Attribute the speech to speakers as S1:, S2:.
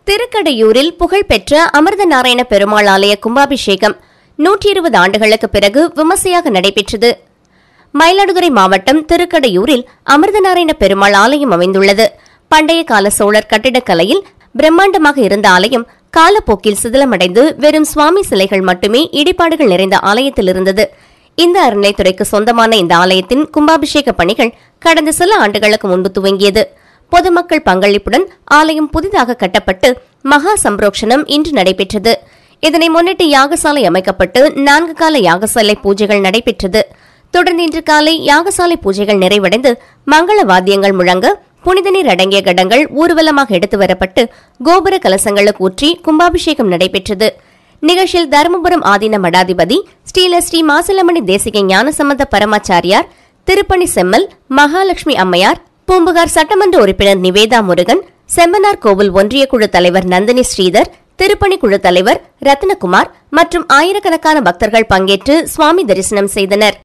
S1: திருக்கடையூரில் புகழ்பெற்ற அமிர்தநாராயண பெருமாள் ஆலய கும்பாபிஷேகம் 120 ஆண்டுகளுக்கு பிறகு விமர்சையாக நடைபெற்றது. மயிலாடுதுறை மாவட்டம் திருக்கடையூரில் அமிர்தநாராயண பெருமாள் ஆலயம் அமைந்துள்ளது. பண்டைய கால சோழர் கட்டிடக்கலையில் பிரம்மாண்டமாக இருந்த ஆலயம் காலப்போக்கில் சிதிலமடைந்து வெறும் சுவாமி சிலைகள் மட்டுமே இடிபாடுகள் நிறைந்த ஆலயத்தில் இருந்தது. இந்த அறநிலைத்துறைக்கு சொந்தமான இந்த ஆலயத்தின் கும்பாபிஷேக பணிகள் கடந்த சில ஆண்டுகளுக்கு முன்பு துவங்கியது. பொதுமக்கள் பங்களிப்புடன் ஆலயம் புதிதாக கட்டப்பட்டு மகா சம்பரோக்ஷனம் இன்று நடைபெற்றது. இதனை முன்னிட்டு யாகசாலை அமைக்கப்பட்டு 4 கால யாகசாலை பூஜைகள் நடைபெற்றது. தொடர்ந்து இன்று காலை யாகசாலை பூஜைகள் நிறைவடைந்து மங்கள வாத்தியங்கள் முழங்க புனித நீர் அடங்கிய கடங்கள் ஊர்வலமாக எடுத்து வரப்பட்டு கோபுர கலசங்களுக்கு ஊற்றி கும்பாபிஷேகம் நடைபெற்றது. நிகழ்ச்சியில் தருமபுரம் ஆதீன மடாதிபதி ஸ்ரீ மாசிலமணி தேசிக ஞானசம்பந்த பரமாச்சாரியார், திருப்பணி செம்மல் மகாலட்சுமி அம்மையார், பூம்புகார் சட்டமன்ற உறுப்பினர் நிவேதா முருகன், செம்பனார் கோவில் ஒன்றிய குழு தலைவர் நந்தினி ஸ்ரீதர், திருப்பணி குழு தலைவர் ரத்னகுமார் மற்றும் ஆயிரக்கணக்கான பக்தர்கள் பங்கேற்று சுவாமி தரிசனம் செய்தனர்.